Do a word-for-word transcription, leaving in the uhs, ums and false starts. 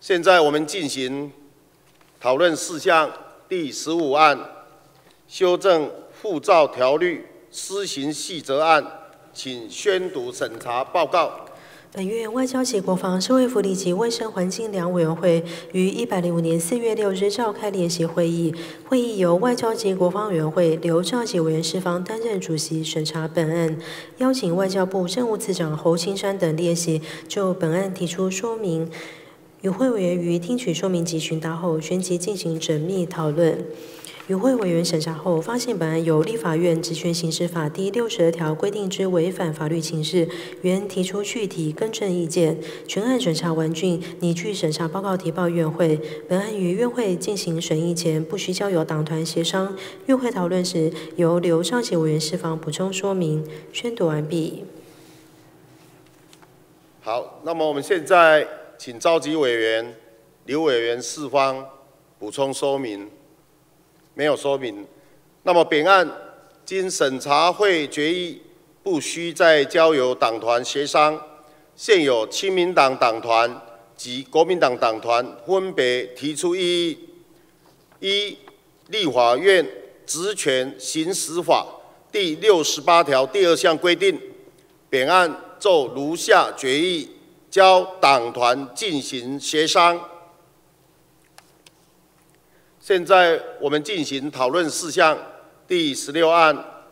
现在我们进行讨论事项第十五案，修正护照条例施行细则案，请宣读审查报告。 本月外交及国防、社会福利及卫生环境两委员会于一百零五年四月六日召开联席会议，会议由外交及国防委员会刘兆吉委员释方担任主席审查本案，邀请外交部政务次长侯青山等列席就本案提出说明。与会委员于听取说明及询答后，旋即进行缜密讨论。与会委员审查后，发现本案有立法院职权行使法第六十二条规定之违反法律情事，原提出具体更正意见。全案审查完竣，拟具审查报告提报院会。本案于院会进行审议前，不需交由党团协商。院会讨论时，由刘兆吉委员释方补充说明。宣读完毕。 好，那么我们现在请召集委员刘委员释方补充说明。没有说明。那么本案经审查会决议，不需再交由党团协商。现有亲民党党团及国民党党团分别提出异议。一、立法院职权行使法第六十八条第二项规定，本案就如下决议，交党团进行协商。现在我们进行讨论事项第十六案，